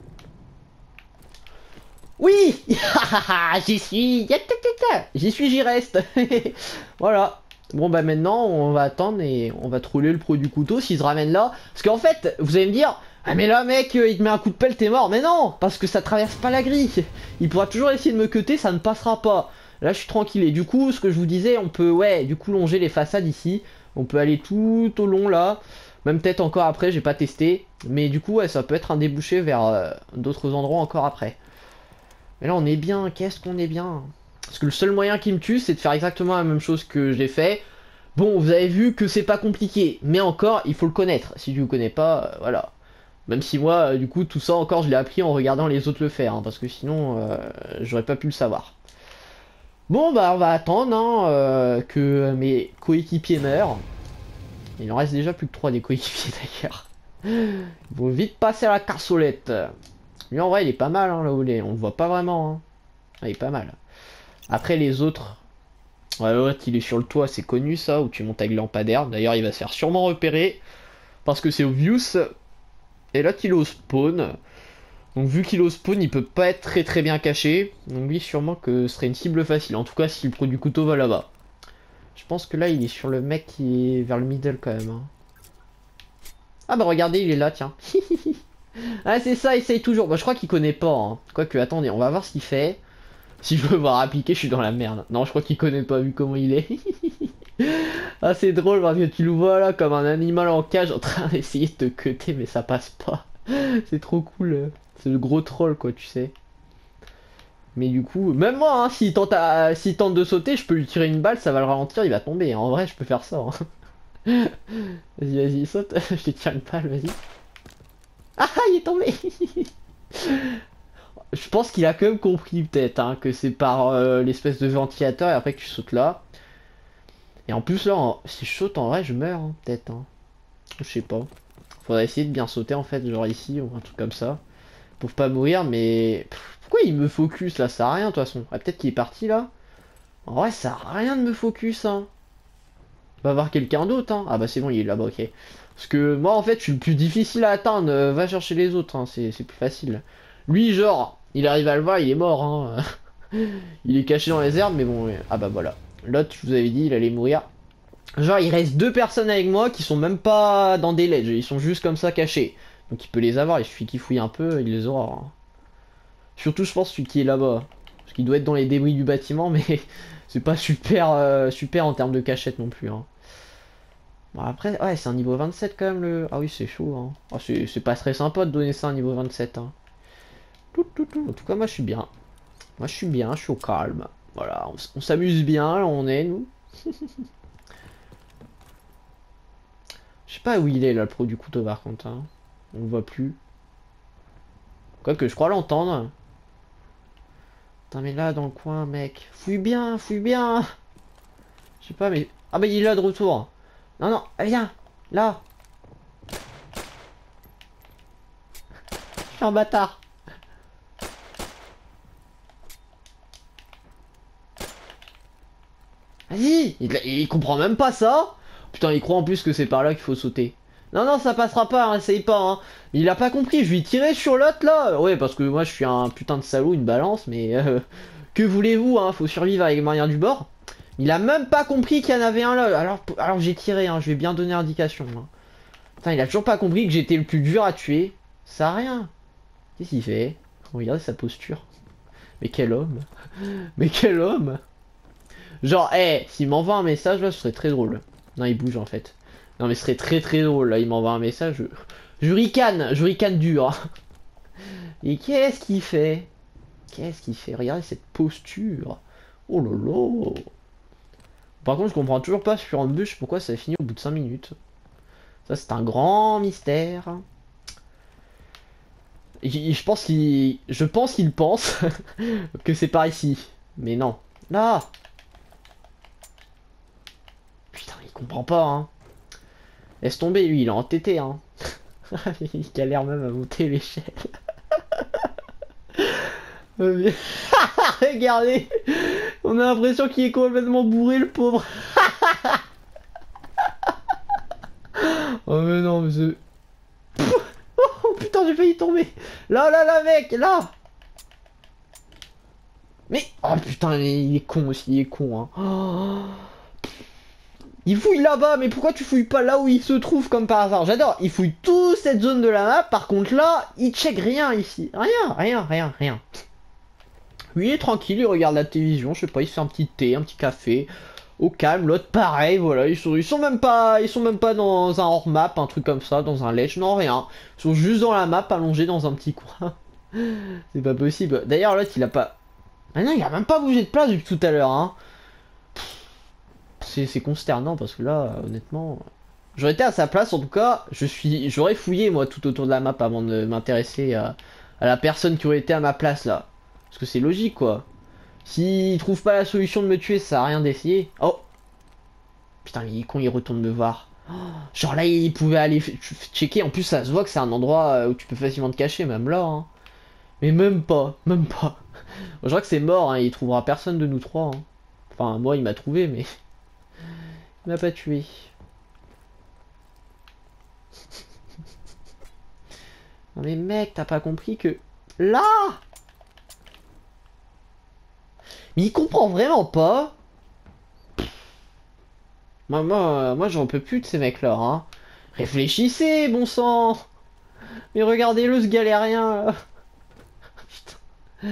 Speaker 1: Oui. J'y suis. J'y suis, j'y reste. Voilà. Bon bah maintenant, on va attendre et on va troller le pro du couteau s'il se ramène là. Parce qu'en fait, vous allez me dire... Ah mais là mec, il te met un coup de pelle, t'es mort. Mais non, parce que ça traverse pas la grille. Il pourra toujours essayer de me cutter, ça ne passera pas. Là je suis tranquille. Et du coup, ce que je vous disais, on peut ouais, du coup longer les façades ici. On peut aller tout au long là. Même peut-être encore après, j'ai pas testé. Mais du coup, ouais, ça peut être un débouché vers euh, d'autres endroits encore après. Mais là on est bien, qu'est-ce qu'on est bien. Parce que le seul moyen qui me tue, c'est de faire exactement la même chose que j'ai fait. Bon, vous avez vu que c'est pas compliqué. Mais encore, il faut le connaître. Si tu le connais pas, euh, voilà. Même si moi, euh, du coup, tout ça encore, je l'ai appris en regardant les autres le faire, hein, parce que sinon, euh, j'aurais pas pu le savoir. Bon, bah, on va attendre hein, euh, que mes coéquipiers meurent. Il en reste déjà plus que trois des coéquipiers d'ailleurs. Il faut vite passer à la carsolette. Lui, en vrai, il est pas mal, hein, là où il est. On le voit pas vraiment. Hein. Ah, il est pas mal. Après, les autres... Ouais, l'autre, il est sur le toit, c'est connu ça, où tu montes avec le lampadaire. D'ailleurs, il va se faire sûrement repérer, parce que c'est obvious. Et là il est au spawn. Donc vu qu'il est au spawn il peut pas être très très bien caché. Donc lui sûrement que ce serait une cible facile. En tout cas si le pro du couteau va là-bas. Je pense que là il est sur le mec qui est vers le middle quand même. Hein. Ah bah regardez, il est là, tiens. Ah c'est ça, essaye toujours. Bah je crois qu'il connaît pas. Hein. Quoique, attendez, on va voir ce qu'il fait. Si je veux voir appliquer, je suis dans la merde. Non, je crois qu'il connaît pas vu comment il est. Ah c'est drôle parce que tu le vois là comme un animal en cage en train d'essayer de te cutter mais ça passe pas. C'est trop cool. C'est le gros troll quoi, tu sais. Mais du coup, même moi, hein, s'il tente, à- s'il tente de sauter, je peux lui tirer une balle, ça va le ralentir, il va tomber. En vrai, je peux faire ça. Hein. Vas-y, vas-y, saute. Je te tire une balle, vas-y. Ah, il est tombé. Je pense qu'il a quand même compris peut-être hein, que c'est par euh, l'espèce de ventilateur et après que tu sautes là. Et en plus là, en- si je saute en vrai, je meurs hein, peut-être. Hein. Je sais pas. Faudrait essayer de bien sauter en fait, genre ici ou un truc comme ça. Pour pas mourir, mais... Pff, pourquoi il me focus là? Ça sert à rien de toute façon. Ah, peut-être qu'il est parti là. En vrai, ça sert à rien de me focus, hein. Va voir quelqu'un d'autre, hein. Ah bah c'est bon, il est là-bas, ok. Parce que moi, en fait, je suis le plus difficile à atteindre. Euh, va chercher les autres, hein. C'est c'est plus facile. Lui, genre, il arrive à le voir, il est mort, hein. Il est caché dans les herbes, mais bon, ouais. Ah bah voilà. L'autre, je vous avais dit, il allait mourir. Genre, il reste deux personnes avec moi qui sont même pas dans des ledges. Ils sont juste comme ça cachés. Donc il peut les avoir, il suffit qu'il fouille un peu, il les aura. Hein. Surtout, je pense, celui qui est là-bas. Parce qu'il doit être dans les débris du bâtiment, mais c'est pas super, euh, super en termes de cachette non plus. Hein. Bon, après, ouais, c'est un niveau vingt-sept quand même. Le... Ah oui, c'est chaud. Hein. Oh, c'est pas très sympa de donner ça un niveau vingt-sept. Hein. Tout, tout, tout. En tout cas, moi, je suis bien. Moi, je suis bien, je suis au calme. Voilà, on, on s'amuse bien, là, on est, nous. Je sais pas où il est, là, le pro du couteau, par contre. Hein. On le voit plus. Quoique, je crois l'entendre. Putain, mais là, dans le coin, mec. Fouille bien, fouille bien. Je sais pas, mais... Ah bah, il est là de retour. Non, non, viens. Là. Je suis un bâtard. Vas-y. Il, il comprend même pas ça. Putain, il croit en plus que c'est par là qu'il faut sauter. Non, non, ça passera pas, hein, essaye pas. Hein. Il a pas compris, je lui ai tiré sur l'autre là. Ouais, parce que moi je suis un putain de salaud, une balance, mais euh, que voulez-vous, hein, faut survivre avec les moyens du bord. Il a même pas compris qu'il y en avait un là. Alors, alors j'ai tiré, hein, je vais bien donner indication. Hein. Putain, il a toujours pas compris que j'étais le plus dur à tuer. Ça a rien. Qu'est-ce qu'il fait? Regardez sa posture. Mais quel homme. Mais quel homme. Genre, hé, hey, s'il m'envoie un message là, ce serait très drôle. Non, il bouge en fait. Non, mais ce serait très très drôle là, il m'envoie un message. Je, je ricane, je ricane dur. Et qu'est-ce qu'il fait? Qu'est-ce qu'il fait? Regardez cette posture. Oh là là. Par contre, je comprends toujours pas sur un bûche pourquoi ça finit au bout de cinq minutes. Ça, c'est un grand mystère. Et je pense qu'il. Je pense qu'il pense que c'est par ici. Mais non. Là! Putain, il comprend pas, hein. Laisse tomber, lui, il est entêté, hein. Il galère même à monter l'échelle. Regardez, on a l'impression qu'il est complètement bourré, le pauvre. Oh mais non, mais c'est... Oh putain, j'ai failli tomber. Là, là, là, mec, là. Mais... Oh putain, il est con aussi, il est con, hein. Oh. Il fouille là-bas, mais pourquoi tu fouilles pas là où il se trouve comme par hasard? J'adore, il fouille toute cette zone de la map, par contre là, il check rien ici. Rien, rien, rien, rien. Lui, il est tranquille, il regarde la télévision, je sais pas, il se fait un petit thé, un petit café, au calme. L'autre, pareil, voilà, ils sont, ils sont même pas, ils sont même pas dans un hors-map, un truc comme ça, dans un ledge, non, rien. Ils sont juste dans la map, allongés dans un petit coin. C'est pas possible. D'ailleurs, l'autre, il a pas... Ah non, il a même pas bougé de place depuis tout à l'heure, hein. C'est consternant parce que là, honnêtement, j'aurais été à sa place en tout cas. Je suis, j'aurais fouillé moi tout autour de la map avant de m'intéresser à, à la personne qui aurait été à ma place là. Parce que c'est logique quoi. S'il trouve pas la solution de me tuer, ça a rien d'essayer. Oh putain, il est con, il retourne me voir. Oh, genre là, il pouvait aller checker. En plus, ça se voit que c'est un endroit où tu peux facilement te cacher, même là. Hein. Mais même pas, même pas. Je crois que c'est mort. Hein, il trouvera personne de nous trois. Hein. Enfin, moi, il m'a trouvé, mais. Il m'a pas tué. Non mais mec, t'as pas compris que... Là! Mais il comprend vraiment pas. Moi, moi, moi j'en peux plus de ces mecs-là. Hein. Réfléchissez, bon sang. Mais regardez-le, ce galérien, là. Putain.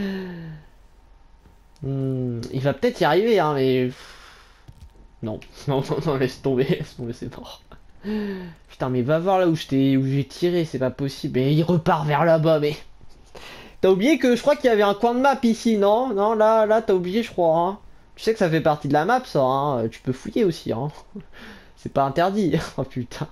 Speaker 1: Hmm, il va peut-être y arriver, hein, mais... Non, non, non, non, laisse tomber, laisse tomber, c'est mort. Putain, mais va voir là où je t'ai où j'ai tiré, c'est pas possible. Et il repart vers là-bas, mais... T'as oublié que je crois qu'il y avait un coin de map ici, non? Non, là, là, t'as oublié, je crois, hein. Tu sais que ça fait partie de la map, ça, hein. Tu peux fouiller aussi, hein. C'est pas interdit. Oh, putain.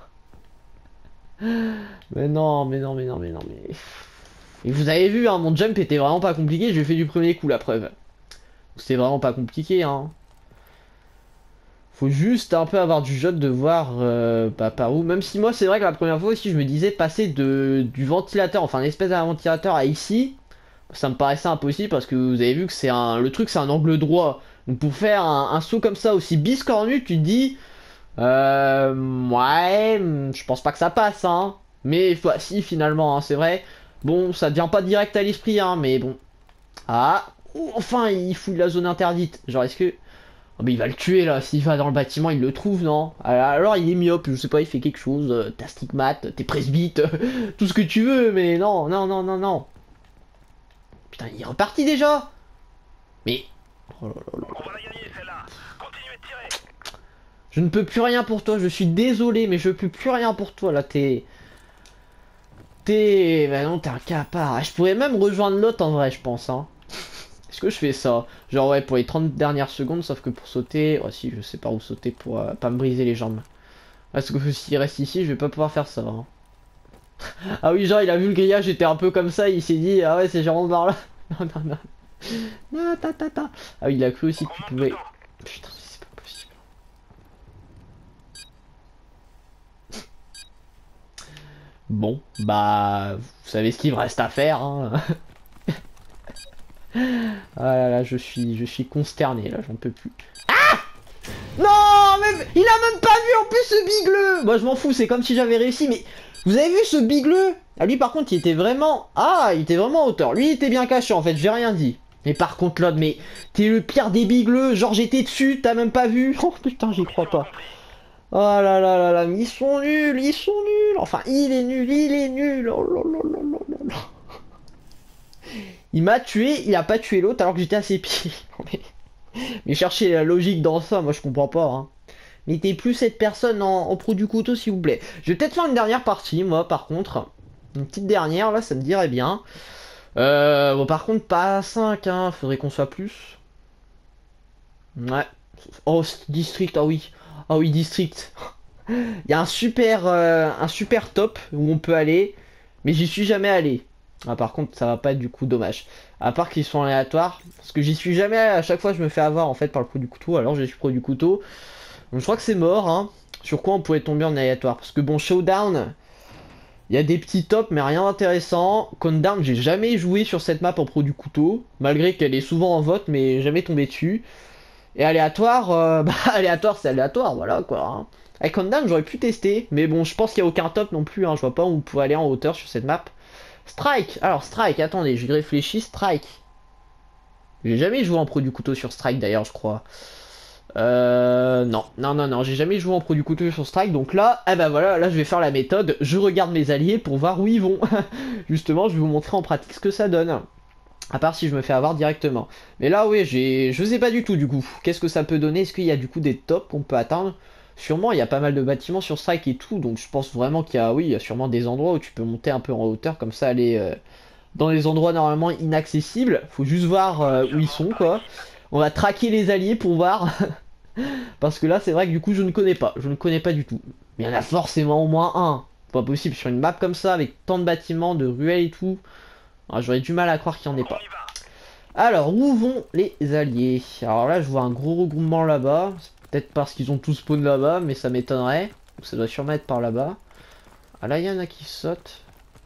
Speaker 1: Mais non, mais non, mais non, mais non, mais... Et vous avez vu, hein, mon jump était vraiment pas compliqué, j'ai fait du premier coup, la preuve. C'était vraiment pas compliqué, hein. Faut juste un peu avoir du jeu de voir euh, bah, par où. Même si moi, c'est vrai que la première fois aussi, je me disais passer de du ventilateur, enfin, une espèce d'un ventilateur à ici, ça me paraissait impossible parce que vous avez vu que c'est un... Le truc, c'est un angle droit. Donc pour faire un, un saut comme ça aussi biscornu, tu te dis... Euh... Ouais, je pense pas que ça passe, hein. Mais bah, si, finalement, hein, c'est vrai. Bon, ça devient pas direct à l'esprit, hein, mais bon. Ah, enfin, il fouille la zone interdite. Genre, est-ce que... Oh, mais il va le tuer, là. S'il va dans le bâtiment, il le trouve, non? Alors, il est myope, je sais pas, il fait quelque chose. Euh, t'as stigmate, t'es presbyte, tout ce que tu veux, mais non, non, non, non, non. Putain, il est reparti déjà. Mais... Oh là là là. On va la gagner, celle-là. Continuez de tirer. Je ne peux plus rien pour toi, je suis désolé, mais je peux plus rien pour toi, là, t'es... T'es... Bah non, t'es un cas à part. Je pourrais même rejoindre l'autre, en vrai, je pense, hein. Est-ce que je fais ça? Genre, ouais, pour les trente dernières secondes, sauf que pour sauter... Oh, si, je sais pas où sauter pour euh, pas me briser les jambes. Parce que s'il reste ici, je vais pas pouvoir faire ça, hein. Ah oui, genre, il a vu le grillage, j'étais un peu comme ça, il s'est dit, ah ouais, c'est Jérôme par là. Non, non, non. Non, ta, ta, ta. Ah oui, il a cru aussi que tu pouvais... Putain, c'est pas possible. Bon, bah... Vous savez ce qu'il me reste à faire, hein. Ah là là, je suis, je suis consterné, là, j'en peux plus. Ah! Non, mais il a même pas vu en plus ce bigleux. Moi, je m'en fous, c'est comme si j'avais réussi, mais... Vous avez vu ce bigleux? Ah, lui, par contre, il était vraiment... Ah, il était vraiment en hauteur. Lui, il était bien caché, en fait, j'ai rien dit. Mais par contre, l'autre, mais... T'es le pire des bigleux, genre, j'étais dessus, t'as même pas vu? Oh, putain, j'y crois pas. Oh là là là là, mais ils sont nuls, ils sont nuls. Enfin, il est nul, il est nul. Oh là là là là là là. Il m'a tué, il a pas tué l'autre alors que j'étais à ses pieds. mais... mais cherchez la logique dans ça, moi je comprends pas. Hein. Mettez plus cette personne en, en pro du couteau s'il vous plaît. Je vais peut-être faire une dernière partie, moi par contre. Une petite dernière, là ça me dirait bien. Euh, bon, par contre pas à cinq, hein, faudrait qu'on soit plus. Ouais. Oh, district, ah oui. Ah oui, district. Il y a un super, euh, un super top où on peut aller, mais j'y suis jamais allé. Ah, par contre, ça va pas être du coup dommage. À part qu'ils sont aléatoires, parce que j'y suis jamais allé, à chaque fois je me fais avoir en fait par le pro du couteau, alors je suis pro du couteau. Donc je crois que c'est mort, hein. Sur quoi on pourrait tomber en aléatoire? Parce que bon, Showdown, il y a des petits tops, mais rien d'intéressant. Countdown, j'ai jamais joué sur cette map en pro du couteau, malgré qu'elle est souvent en vote, mais jamais tombé dessus. Et aléatoire, euh, bah aléatoire c'est aléatoire, voilà quoi. Hein. Avec Countdown, j'aurais pu tester, mais bon, je pense qu'il n'y a aucun top non plus, hein. Je vois pas où on pourrait aller en hauteur sur cette map. Strike, alors Strike, attendez, je réfléchis, Strike. J'ai jamais joué en pro du couteau sur Strike d'ailleurs, je crois. Euh, non, non, non, non, j'ai jamais joué en pro du couteau sur Strike, donc là, eh ben voilà, là je vais faire la méthode, je regarde mes alliés pour voir où ils vont. Justement, je vais vous montrer en pratique ce que ça donne. À part si je me fais avoir directement. Mais là, oui, j'ai, je sais pas du tout du coup. Qu'est-ce que ça peut donner? Est-ce qu'il y a du coup des tops qu'on peut atteindre? Sûrement, il y a pas mal de bâtiments sur Strike et tout, donc je pense vraiment qu'il y a, oui, il y a sûrement des endroits où tu peux monter un peu en hauteur, comme ça, aller euh, dans les endroits normalement inaccessibles. Faut juste voir euh, où ils sont, quoi. On va traquer les alliés pour voir. Parce que là, c'est vrai que du coup, je ne connais pas. Je ne connais pas du tout. Mais il y en a forcément au moins un. Pas possible, sur une map comme ça, avec tant de bâtiments, de ruelles et tout. Ah, j'aurais du mal à croire qu'il n'y en ait pas. Alors, où vont les alliés? Alors là, je vois un gros regroupement là-bas. Peut-être parce qu'ils ont tous spawn là-bas, mais ça m'étonnerait. Donc ça doit sûrement être par là-bas. Ah là, il y en a qui sautent.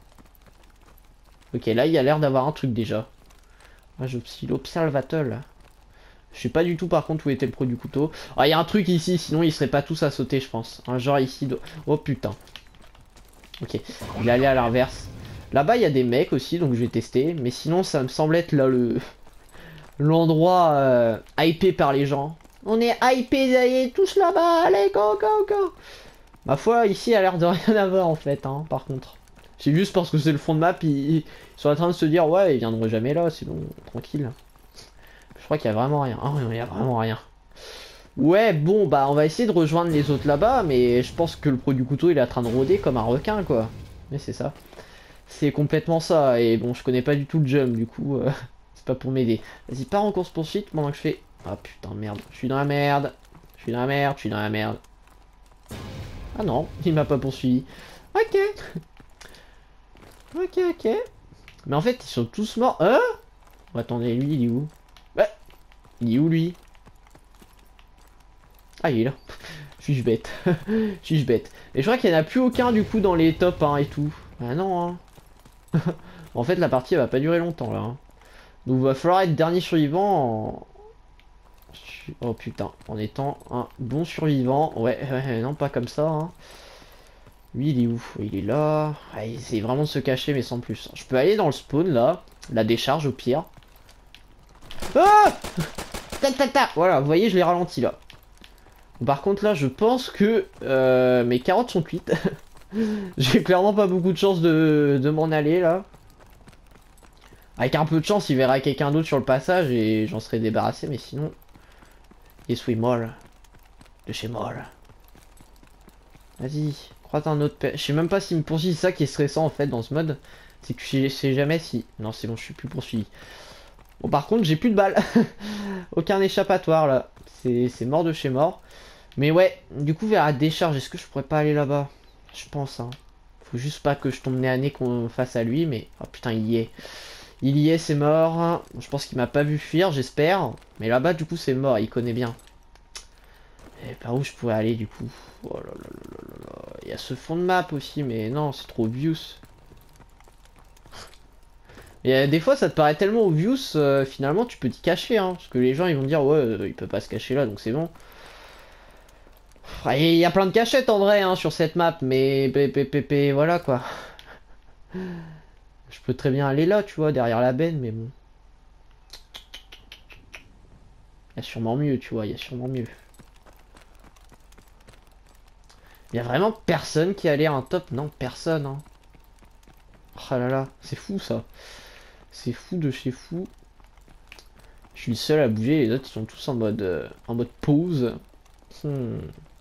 Speaker 1: Ok, là, il y a l'air d'avoir un truc déjà. Ah, j'observe l'observateur. Je sais pas du tout par contre où était le pro du couteau. Ah, il y a un truc ici, sinon ils seraient pas tous à sauter, je pense. Un genre ici. De... Oh putain. Ok, il est allé à l'inverse. Là-bas, il y a des mecs aussi, donc je vais tester. Mais sinon, ça me semble être là le... l'endroit euh, hypé par les gens. On est hypé d'aller tous là-bas, allez, go, go, go. Ma foi, ici, il a l'air de rien avoir en fait, hein, par contre. C'est juste parce que c'est le fond de map, ils, ils sont en train de se dire, ouais, ils viendront jamais là, sinon, tranquille. Je crois qu'il y a vraiment rien. Ah oui, il y a vraiment rien. Ouais, bon, bah, on va essayer de rejoindre les autres là-bas, mais je pense que le pro du couteau, il est en train de rôder comme un requin, quoi. Mais c'est ça. C'est complètement ça, et bon, je connais pas du tout le jump, du coup, euh, c'est pas pour m'aider. Vas-y, pars en course poursuite pendant que je fais... Ah putain, merde, je suis dans la merde. Je suis dans la merde, je suis dans la merde. Ah non, il m'a pas poursuivi. Ok. Ok, ok. Mais en fait, ils sont tous morts. Hein? Oh, attendez, lui, il est où? Ouais. Il est où, lui? Ah, il est là. Suis-je bête? Suis-je bête? Et je crois qu'il n'y en a plus aucun, du coup, dans les tops hein, et tout. Ah non, hein. En fait, la partie, elle va pas durer longtemps, là. Hein. Donc, il va falloir être dernier survivant en... Oh, putain. En étant un bon survivant. Ouais, ouais, non, pas comme ça, hein. Lui, il est où? Il est là. Ah, il essaie vraiment de se cacher, mais sans plus. Je peux aller dans le spawn, là. La décharge, au pire. Ah! Ta ta ta! Voilà, vous voyez, je l'ai ralenti, là. Par contre, là, je pense que euh, mes carottes sont cuites. J'ai clairement pas beaucoup de chance de, de m'en aller, là. Avec un peu de chance, il verra quelqu'un d'autre sur le passage et j'en serai débarrassé, mais sinon... Et suis molle. De chez molle. Vas-y, croise un autre... Je sais même pas s'il me poursuit, c'est ça qui est stressant en fait dans ce mode. C'est que je sais jamais si... Non, c'est bon, je suis plus poursuivi. Bon, par contre, j'ai plus de balles. Aucun échappatoire là. C'est mort de chez mort. Mais ouais, du coup, vers la décharge, est-ce que je pourrais pas aller là-bas? Je pense, hein. Faut juste pas que je tombe nez à nez qu'on face à lui, mais... Oh putain, il y est. Il y est, c'est mort. Je pense qu'il m'a pas vu fuir, j'espère. Mais là-bas, du coup, c'est mort, il connaît bien. Et par où je pourrais aller, du coup? Oh là là là là là. Il y a ce fond de map aussi, mais non, c'est trop obvious. Et euh, des fois, ça te paraît tellement obvious, euh, finalement, tu peux t'y cacher, hein. Parce que les gens, ils vont dire, ouais, euh, il peut pas se cacher là, donc c'est bon. Il y a plein de cachettes, en vrai, hein, sur cette map, mais... P voilà, quoi. Je peux très bien aller là, tu vois, derrière la benne, mais bon. Il y a sûrement mieux, tu vois, il y a sûrement mieux. Il y a vraiment personne qui a l'air un top? Non, personne, hein. Oh là là, c'est fou, ça. C'est fou de chez fou. Je suis le seul à bouger, les autres, ils sont tous en mode, euh, en mode pause. Hmm.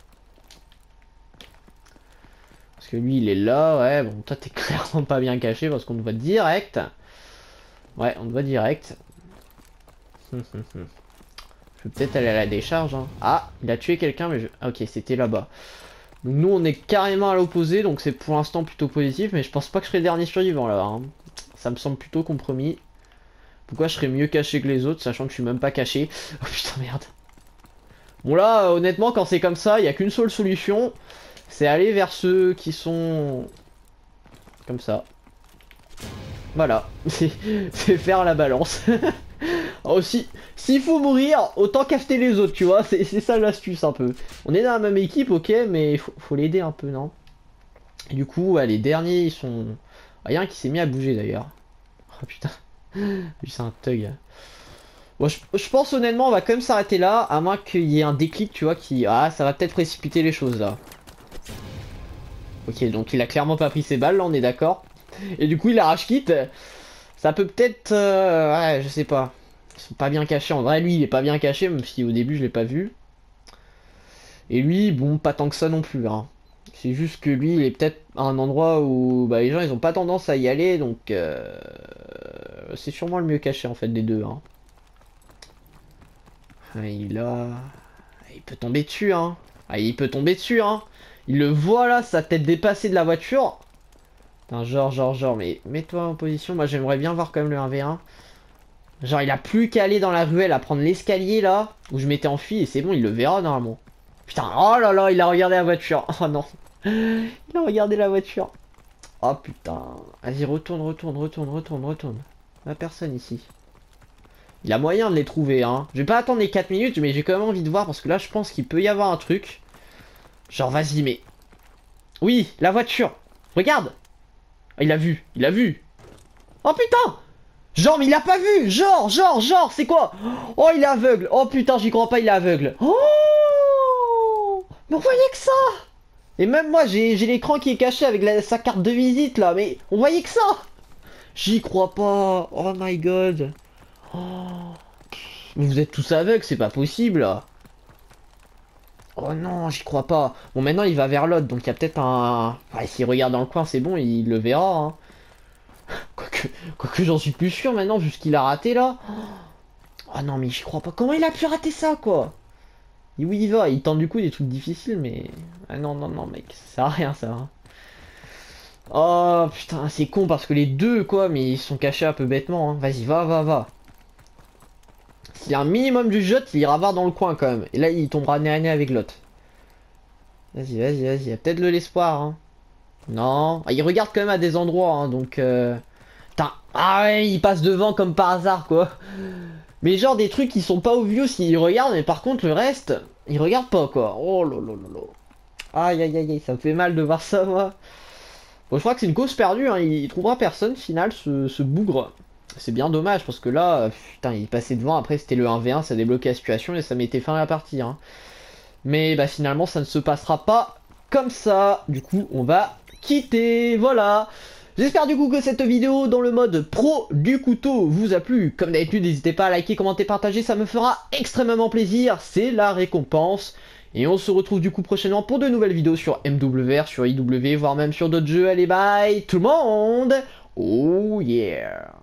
Speaker 1: Parce que lui, il est là, ouais, bon, toi, t'es clairement pas bien caché parce qu'on te voit direct. Ouais, on te voit direct. Je peux peut-être aller à la décharge. Hein. Ah, il a tué quelqu'un, mais je... Ah, ok, c'était là-bas. Donc nous, on est carrément à l'opposé, donc c'est pour l'instant plutôt positif, mais je pense pas que je serai le dernier survivant là. Hein. Ça me semble plutôt compromis. Pourquoi je serais mieux caché que les autres, sachant que je suis même pas caché? Oh putain, merde. Bon là, honnêtement, quand c'est comme ça, il y a qu'une seule solution. C'est aller vers ceux qui sont... Comme ça. Voilà. C'est faire la balance. Aussi, s'il faut mourir, autant cafeter les autres, tu vois. C'est ça l'astuce un peu. On est dans la même équipe, ok, mais faut, faut l'aider un peu, non? Et du coup, ouais, les derniers, ils sont... Rien qui s'est mis à bouger d'ailleurs. Oh putain. Lui, c'est un thug. Bon, je, je pense honnêtement, on va quand même s'arrêter là, à moins qu'il y ait un déclic, tu vois, qui... Ah, ça va peut-être précipiter les choses, là. Ok, donc il a clairement pas pris ses balles, là, on est d'accord. Et du coup, il arrache kit. Ça peut peut-être... Euh... Ouais, je sais pas. Ils sont pas bien cachés. En vrai, lui, il est pas bien caché, même si au début, je l'ai pas vu. Et lui, bon, pas tant que ça non plus, hein. C'est juste que lui, il est peut-être à un endroit où bah, les gens, ils ont pas tendance à y aller, donc... Euh... C'est sûrement le mieux caché, en fait, des deux, hein. Ah, il a... Il peut tomber dessus, hein. Ah, il peut tomber dessus, hein. Il le voit, là, sa tête dépassée de la voiture. Putain, genre, genre, genre, mais mets-toi en position. Moi, j'aimerais bien voir quand même le un v un. Genre, il a plus qu'à aller dans la ruelle à prendre l'escalier, là, où je m'étais enfui, et c'est bon, il le verra, normalement. Putain, oh là là, il a regardé la voiture. Oh non. Il a regardé la voiture. Oh putain. Vas-y, retourne, retourne, retourne, retourne, retourne. Il y a personne ici. Il a moyen de les trouver, hein. Je vais pas attendre les quatre minutes, mais j'ai quand même envie de voir, parce que là, je pense qu'il peut y avoir un truc. Genre, vas-y, mais... Oui, la voiture. Regarde. Il a vu, il a vu. Oh putain. Genre, mais il a pas vu. Genre, genre, genre, c'est quoi? Oh, il est aveugle. Oh putain, j'y crois pas, il est aveugle. Oh, mais on voyait que ça. Et même moi, j'ai j'ai l'écran qui est caché avec la- sa carte de visite là, mais on voyait que ça. J'y crois pas. Oh my god. Oh. Mais vous êtes tous aveugles, c'est pas possible là. Oh non, j'y crois pas. Bon, maintenant il va vers l'autre, donc il y a peut-être un... Ouais, s'il regarde dans le coin, c'est bon, il le verra. Hein. Quoique, quoique j'en suis plus sûr maintenant, vu ce qu'il a raté là. Ah non, mais j'y crois pas. Comment il a pu rater ça, quoi? Et oui, il va. Il tente du coup des trucs difficiles, mais... Ah non, non, non, mec, ça sert à rien, ça. Hein. Oh, putain, c'est con, parce que les deux, quoi, mais ils sont cachés un peu bêtement. Hein. Vas-y, va, va, va. S'il y a un minimum du jeu, il ira voir dans le coin, quand même. Et là, il tombera nez à nez avec l'autre. Vas-y, vas-y, vas-y. Il y a peut-être de l'espoir, hein. Non. Ah, il regarde quand même à des endroits, hein, donc... Euh... Putain. Ah ouais, il passe devant comme par hasard, quoi. Mais genre des trucs qui sont pas obvious s'ils regardent, mais par contre le reste, ils regardent pas quoi. Oh là là là là. Aïe aïe aïe aïe, ça me fait mal de voir ça moi. Bon, je crois que c'est une cause perdue, hein. Il, il trouvera personne final ce, ce bougre. C'est bien dommage parce que là, putain, il passait devant, après c'était le un v un, ça débloquait la situation et ça mettait fin à la partie. Hein. Mais bah finalement ça ne se passera pas comme ça. Du coup on va quitter, voilà. J'espère du coup que cette vidéo dans le mode pro du couteau vous a plu. Comme d'habitude, n'hésitez pas à liker, commenter, partager, ça me fera extrêmement plaisir. C'est la récompense. Et on se retrouve du coup prochainement pour de nouvelles vidéos sur M W R, sur I W, voire même sur d'autres jeux. Allez bye tout le monde. Oh yeah.